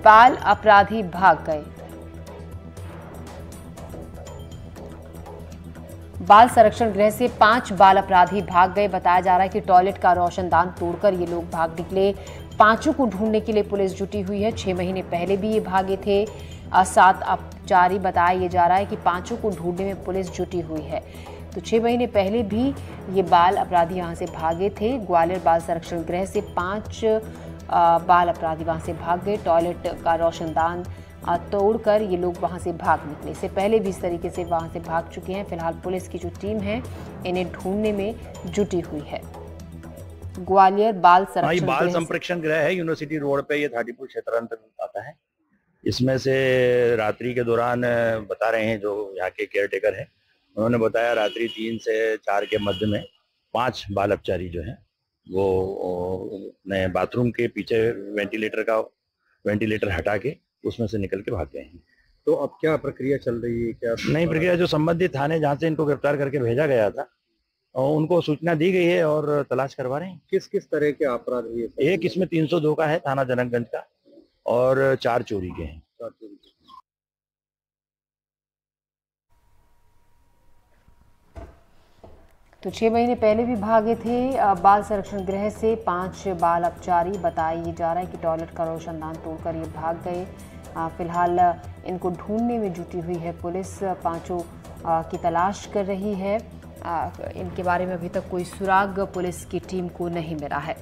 बाल अपराधी भाग गए। बाल संरक्षण गृह से 5 बाल अपराधी भाग गए। बताया जा रहा है कि टॉयलेट का रोशनदान तोड़कर ये लोग भाग निकले। पांचों को ढूंढने के लिए पुलिस जुटी हुई है। 6 महीने पहले भी ये भागे थे। 7 अपचारी बताया ये जा रहा है कि पांचों को ढूंढने में पुलिस जुटी हुई है। तो 6 महीने पहले भी ये बाल अपराधी यहाँ से भागे थे। ग्वालियर बाल संरक्षण गृह से 5 बाल अपराधी वहां से भाग गए। टॉयलेट का रोशनदान तोड़कर ये लोग वहां से भाग निकले। इससे पहले भी इस तरीके से वहां से भाग चुके हैं। फिलहाल पुलिस की जो टीम है इन्हें ढूंढने में जुटी हुई है। ग्वालियर बाल संरक्षण गृह है, यूनिवर्सिटी रोड पे, ये थाटीपुर क्षेत्र अंतर्गत आता है। इसमें से रात्रि के दौरान बता रहे हैं जो यहाँ के केयर टेकर है, उन्होंने बताया रात्रि 3 से 4 के मध्य में 5 बाल अपचारी जो है वो नए बाथरूम के पीछे वेंटिलेटर हटा के उसमें से निकल के भाग गए हैं। तो अब क्या प्रक्रिया चल रही है? क्या नई प्रक्रिया, जो संबंधित थाने जहाँ से इनको गिरफ्तार करके भेजा गया था और उनको सूचना दी गई है और तलाश करवा रहे हैं। किस किस तरह के अपराध हुए? एक इसमें 302 का है, थाना जनकगंज का, और 4 चोरी के हैं। तो 6 महीने पहले भी भागे थे। बाल संरक्षण गृह से 5 बाल अपचारी बताया जा रहा है कि टॉयलेट का रोशनदान तोड़कर ये भाग गए। फिलहाल इनको ढूंढने में जुटी हुई है पुलिस। पांचों की तलाश कर रही है। इनके बारे में अभी तक कोई सुराग पुलिस की टीम को नहीं मिला है।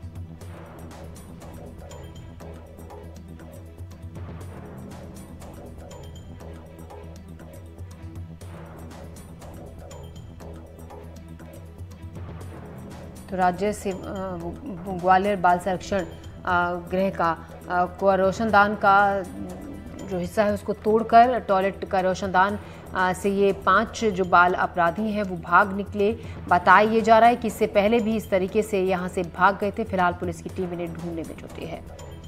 तो राज्य से ग्वालियर बाल संरक्षण गृह का रोशनदान का जो हिस्सा है उसको तोड़कर टॉयलेट का रोशनदान से ये 5 जो बाल अपराधी हैं वो भाग निकले। बताया ये जा रहा है कि इससे पहले भी इस तरीके से यहाँ से भाग गए थे। फिलहाल पुलिस की टीम इन्हें ढूंढने में जुटी है।